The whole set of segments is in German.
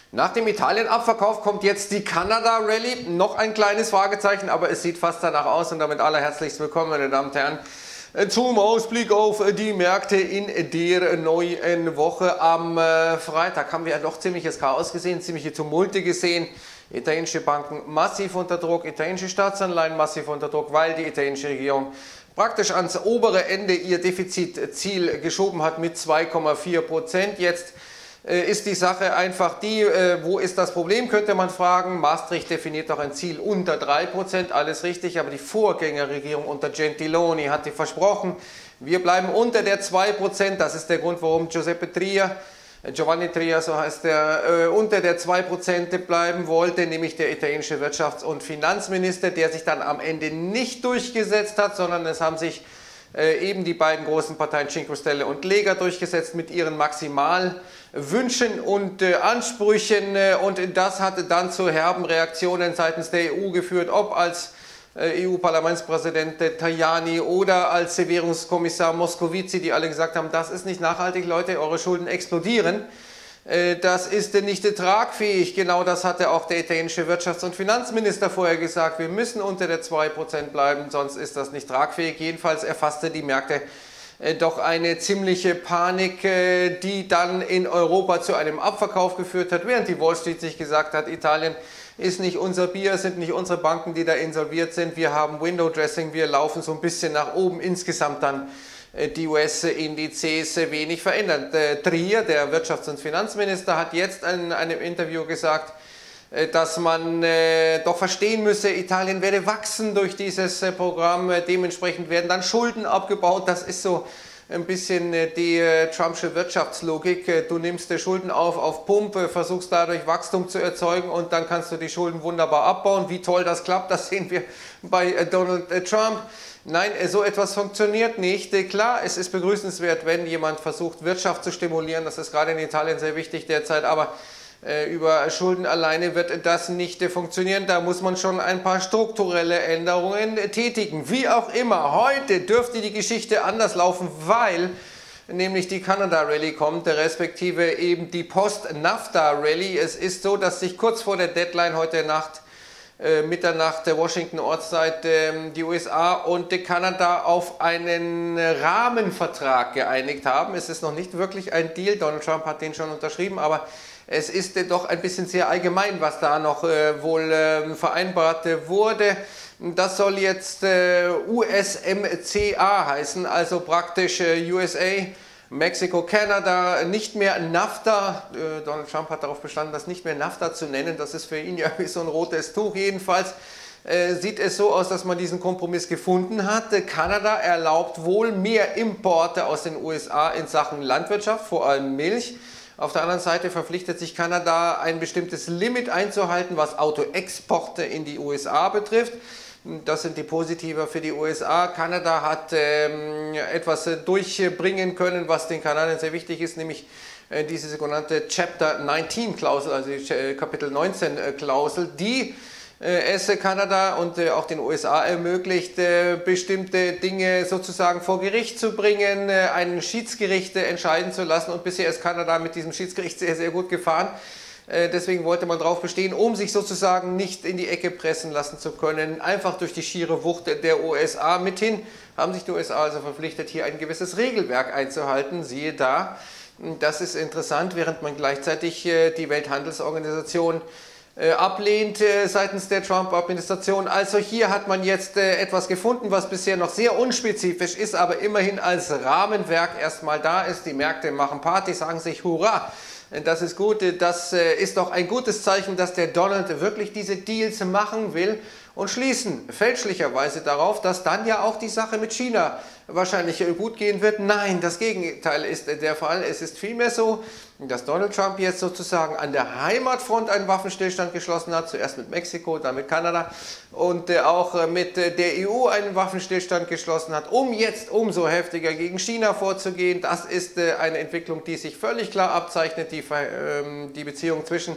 Nach dem Italien-Abverkauf kommt jetzt die Kanada-Rallye. Noch ein kleines Fragezeichen, aber es sieht fast danach aus. Und damit allerherzlichst willkommen, meine Damen und Herren, zum Ausblick auf die Märkte in der neuen Woche. Am Freitag haben wir ja doch ziemliches Chaos gesehen, ziemliche Tumulte gesehen. Italienische Banken massiv unter Druck, italienische Staatsanleihen massiv unter Druck, weil die italienische Regierung praktisch ans obere Ende ihr Defizitziel geschoben hat mit 2,4%. Jetzt ist die Sache einfach die, wo ist das Problem, könnte man fragen. Maastricht definiert doch ein Ziel unter 3%, alles richtig, aber die Vorgängerregierung unter Gentiloni hatte versprochen, wir bleiben unter der 2%, das ist der Grund, warum Giovanni Tria, so heißt er, unter der 2% bleiben wollte, nämlich der italienische Wirtschafts- und Finanzminister, der sich dann am Ende nicht durchgesetzt hat, sondern es haben sich eben die beiden großen Parteien Cinque Stelle und Lega durchgesetzt mit ihren Maximalwünschen und Ansprüchen, und das hatte dann zu herben Reaktionen seitens der EU geführt, ob als EU-Parlamentspräsident Tajani oder als Währungskommissar Moscovici, die alle gesagt haben, das ist nicht nachhaltig, Leute, eure Schulden explodieren. Das ist nicht tragfähig. Genau das hatte auch der italienische Wirtschafts- und Finanzminister vorher gesagt. Wir müssen unter der 2% bleiben, sonst ist das nicht tragfähig. Jedenfalls erfasste die Märkte doch eine ziemliche Panik, die dann in Europa zu einem Abverkauf geführt hat, während die Wall Street sich gesagt hat, Italien ist nicht unser Bier, sind nicht unsere Banken, die da insolviert sind. Wir haben Window Dressing, wir laufen so ein bisschen nach oben. Insgesamt dann die US-Indizes wenig verändert. Trier, der Wirtschafts- und Finanzminister, hat jetzt in einem Interview gesagt, dass man doch verstehen müsse, Italien werde wachsen durch dieses Programm. Dementsprechend werden dann Schulden abgebaut. Das ist so ein bisschen die Trumpsche Wirtschaftslogik. Du nimmst Schulden auf Pump, versuchst dadurch Wachstum zu erzeugen und dann kannst du die Schulden wunderbar abbauen. Wie toll das klappt, das sehen wir bei Donald Trump. Nein, so etwas funktioniert nicht. Klar, es ist begrüßenswert, wenn jemand versucht, Wirtschaft zu stimulieren. Das ist gerade in Italien sehr wichtig derzeit, aber über Schulden alleine wird das nicht funktionieren. Da muss man schon ein paar strukturelle Änderungen tätigen. Wie auch immer, heute dürfte die Geschichte anders laufen, weil nämlich die Kanada-Rallye kommt, respektive eben die Post-NAFTA-Rallye. Es ist so, dass sich kurz vor der Deadline heute Nacht Mitternacht der Washington Ortszeit die USA und Kanada auf einen Rahmenvertrag geeinigt haben. Es ist noch nicht wirklich ein Deal, Donald Trump hat den schon unterschrieben, aber es ist doch ein bisschen sehr allgemein, was da noch wohl vereinbart wurde. Das soll jetzt USMCA heißen, also praktisch USA, Mexiko, Kanada, nicht mehr NAFTA. Donald Trump hat darauf bestanden, das nicht mehr NAFTA zu nennen. Das ist für ihn ja wie so ein rotes Tuch. Jedenfalls sieht es so aus, dass man diesen Kompromiss gefunden hat. Kanada erlaubt wohl mehr Importe aus den USA in Sachen Landwirtschaft, vor allem Milch. Auf der anderen Seite verpflichtet sich Kanada, ein bestimmtes Limit einzuhalten, was Autoexporte in die USA betrifft. Das sind die Positive für die USA. Kanada hat etwas durchbringen können, was den Kanadiern sehr wichtig ist, nämlich diese sogenannte Chapter 19 Klausel, also die Kapitel 19 Klausel, die es Kanada und auch den USA ermöglicht, bestimmte Dinge sozusagen vor Gericht zu bringen, ein Schiedsgericht entscheiden zu lassen, und bisher ist Kanada mit diesem Schiedsgericht sehr, sehr gut gefahren. Deswegen wollte man darauf bestehen, um sich sozusagen nicht in die Ecke pressen lassen zu können, einfach durch die schiere Wucht der USA. Mithin haben sich die USA also verpflichtet, hier ein gewisses Regelwerk einzuhalten. Siehe da, das ist interessant, während man gleichzeitig die Welthandelsorganisation ablehnt seitens der Trump-Administration. Also hier hat man jetzt etwas gefunden, was bisher noch sehr unspezifisch ist, aber immerhin als Rahmenwerk erstmal da ist. Die Märkte machen Party, sagen sich Hurra. Das ist gut, das ist doch ein gutes Zeichen, dass der Donald wirklich diese Deals machen will, und schließen fälschlicherweise darauf, dass dann ja auch die Sache mit China wahrscheinlich gut gehen wird. Nein, das Gegenteil ist der Fall. Es ist vielmehr so, dass Donald Trump jetzt sozusagen an der Heimatfront einen Waffenstillstand geschlossen hat, zuerst mit Mexiko, dann mit Kanada und auch mit der EU einen Waffenstillstand geschlossen hat, um jetzt umso heftiger gegen China vorzugehen. Das ist eine Entwicklung, die sich völlig klar abzeichnet. Die Beziehung zwischen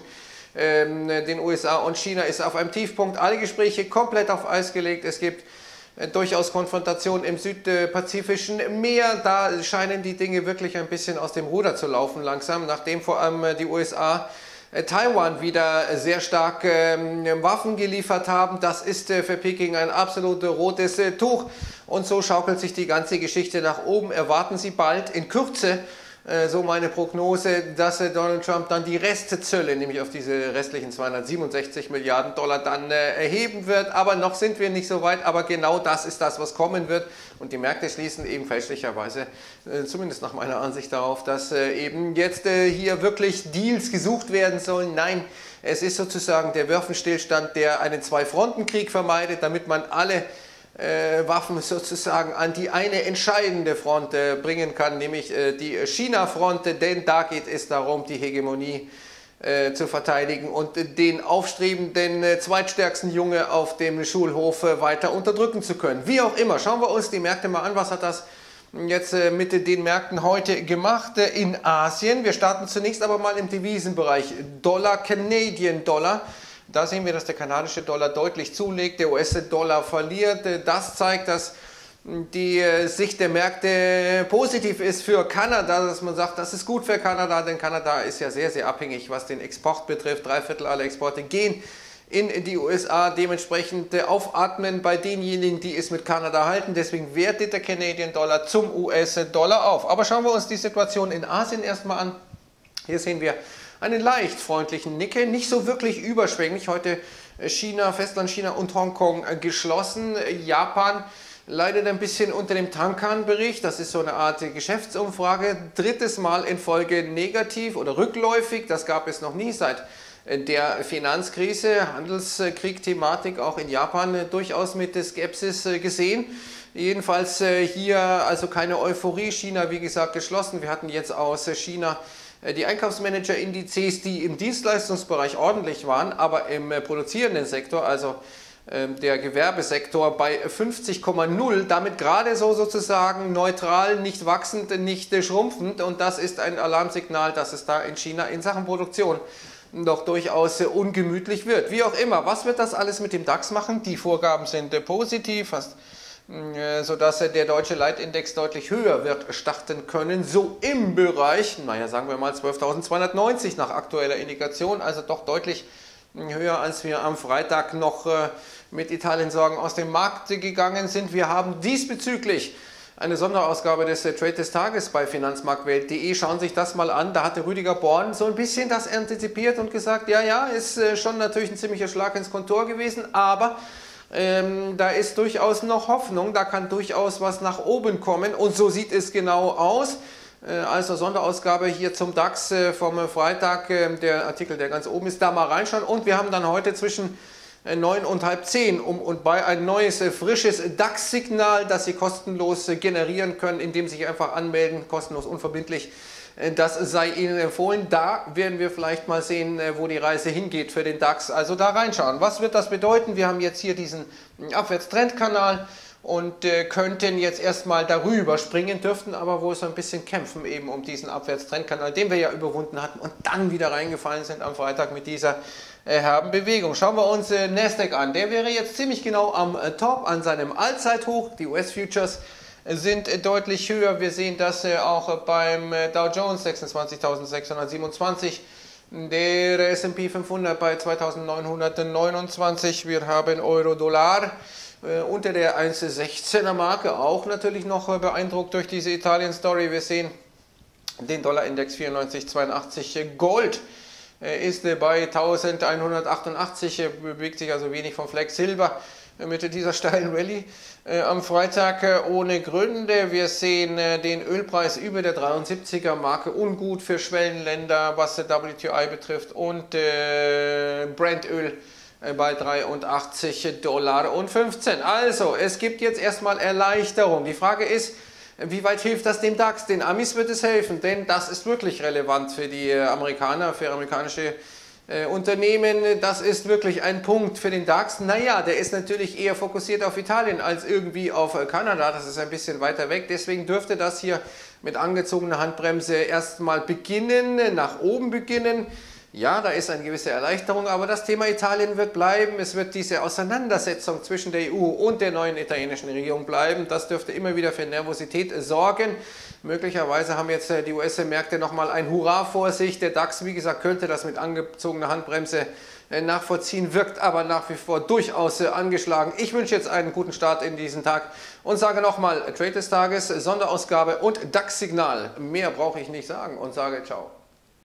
den USA und China ist auf einem Tiefpunkt. Alle Gespräche komplett auf Eis gelegt. Es gibt durchaus Konfrontation im südpazifischen Meer. Da scheinen die Dinge wirklich ein bisschen aus dem Ruder zu laufen langsam, nachdem vor allem die USA Taiwan wieder sehr stark Waffen geliefert haben. Das ist für Peking ein absolut rotes Tuch. Und so schaukelt sich die ganze Geschichte nach oben. Erwarten Sie bald in Kürze, so meine Prognose, dass Donald Trump dann die Restzölle, nämlich auf diese restlichen 267 Milliarden Dollar, dann erheben wird. Aber noch sind wir nicht so weit. Aber genau das ist das, was kommen wird. Und die Märkte schließen eben fälschlicherweise, zumindest nach meiner Ansicht, darauf, dass eben jetzt hier wirklich Deals gesucht werden sollen. Nein, es ist sozusagen der Waffenstillstand, der einen Zwei-Fronten-Krieg vermeidet, damit man alle Waffen sozusagen an die eine entscheidende Front bringen kann, nämlich die China-Front, denn da geht es darum, die Hegemonie zu verteidigen und den aufstrebenden zweitstärksten Junge auf dem Schulhof weiter unterdrücken zu können. Wie auch immer, schauen wir uns die Märkte mal an. Was hat das jetzt mit den Märkten heute gemacht in Asien? Wir starten zunächst aber mal im Devisenbereich. Dollar, Canadian Dollar. Da sehen wir, dass der kanadische Dollar deutlich zulegt, der US-Dollar verliert. Das zeigt, dass die Sicht der Märkte positiv ist für Kanada, dass man sagt, das ist gut für Kanada, denn Kanada ist ja sehr, sehr abhängig, was den Export betrifft. 3/4 aller Exporte gehen in die USA, dementsprechend aufatmen bei denjenigen, die es mit Kanada halten. Deswegen wertet der Canadian Dollar zum US-Dollar auf. Aber schauen wir uns die Situation in Asien erstmal an. Hier sehen wir einen leicht freundlichen Nikkei, nicht so wirklich überschwänglich. Heute China, Festland China und Hongkong geschlossen. Japan leidet ein bisschen unter dem Tankan-Bericht. Das ist so eine Art Geschäftsumfrage. Drittes Mal in Folge negativ oder rückläufig. Das gab es noch nie seit der Finanzkrise. Handelskrieg-Thematik auch in Japan durchaus mit Skepsis gesehen. Jedenfalls hier also keine Euphorie. China, wie gesagt, geschlossen. Wir hatten jetzt aus China die Einkaufsmanager-Indizes, die im Dienstleistungsbereich ordentlich waren, aber im produzierenden Sektor, also der Gewerbesektor, bei 50,0, damit gerade so sozusagen neutral, nicht wachsend, nicht schrumpfend. Und das ist ein Alarmsignal, dass es da in China in Sachen Produktion doch durchaus ungemütlich wird. Wie auch immer, was wird das alles mit dem DAX machen? Die Vorgaben sind positiv, sodass der deutsche Leitindex deutlich höher wird starten können, so im Bereich, naja, sagen wir mal 12.290 nach aktueller Indikation, also doch deutlich höher, als wir am Freitag noch mit Italien-Sorgen aus dem Markt gegangen sind. Wir haben diesbezüglich eine Sonderausgabe des Trade des Tages bei finanzmarktwelt.de. Schauen Sie sich das mal an. Da hatte Rüdiger Born so ein bisschen das antizipiert und gesagt, ja, ist schon natürlich ein ziemlicher Schlag ins Kontor gewesen, aber da ist durchaus noch Hoffnung, da kann durchaus was nach oben kommen und so sieht es genau aus. Also Sonderausgabe hier zum DAX vom Freitag, der Artikel, der ganz oben ist, da mal reinschauen. Und wir haben dann heute zwischen 9 und halb 10 und bei ein neues, frisches DAX-Signal, das Sie kostenlos generieren können, indem Sie sich einfach anmelden, kostenlos, unverbindlich. Das sei Ihnen empfohlen. Da werden wir vielleicht mal sehen, wo die Reise hingeht für den DAX. Also da reinschauen. Was wird das bedeuten? Wir haben jetzt hier diesen Abwärtstrendkanal und könnten jetzt erstmal darüber springen, dürften aber wohl so ein bisschen kämpfen eben um diesen Abwärtstrendkanal, den wir ja überwunden hatten und dann wieder reingefallen sind am Freitag mit dieser herben Bewegung. Schauen wir uns Nasdaq an. Der wäre jetzt ziemlich genau am Top, an seinem Allzeithoch. Die US-Futures sind deutlich höher. Wir sehen das auch beim Dow Jones 26.627, der S&P 500 bei 2.929. Wir haben Euro-Dollar unter der 1,16er Marke, auch natürlich noch beeindruckt durch diese Italien-Story. Wir sehen den Dollar-Index 94,82. Gold ist bei 1188, bewegt sich also wenig vom Fleck. Silber mit dieser steilen Rallye am Freitag ohne Gründe. Wir sehen den Ölpreis über der 73er Marke, ungut für Schwellenländer, was WTI betrifft, und Brent-Öl bei 83,15 $. Also, es gibt jetzt erstmal Erleichterung. Die Frage ist, wie weit hilft das dem DAX? Den Amis wird es helfen, denn das ist wirklich relevant für die Amerikaner, für amerikanische Unternehmen. Das ist wirklich ein Punkt für den DAX. Naja, der ist natürlich eher fokussiert auf Italien als irgendwie auf Kanada. Das ist ein bisschen weiter weg. Deswegen dürfte das hier mit angezogener Handbremse erstmal beginnen, nach oben beginnen. Ja, da ist eine gewisse Erleichterung, aber das Thema Italien wird bleiben. Es wird diese Auseinandersetzung zwischen der EU und der neuen italienischen Regierung bleiben. Das dürfte immer wieder für Nervosität sorgen. Möglicherweise haben jetzt die US-Märkte nochmal ein Hurra vor sich. Der DAX, wie gesagt, könnte das mit angezogener Handbremse nachvollziehen, wirkt aber nach wie vor durchaus angeschlagen. Ich wünsche jetzt einen guten Start in diesen Tag und sage nochmal, Trade des Tages, Sonderausgabe und DAX-Signal. Mehr brauche ich nicht sagen und sage ciao.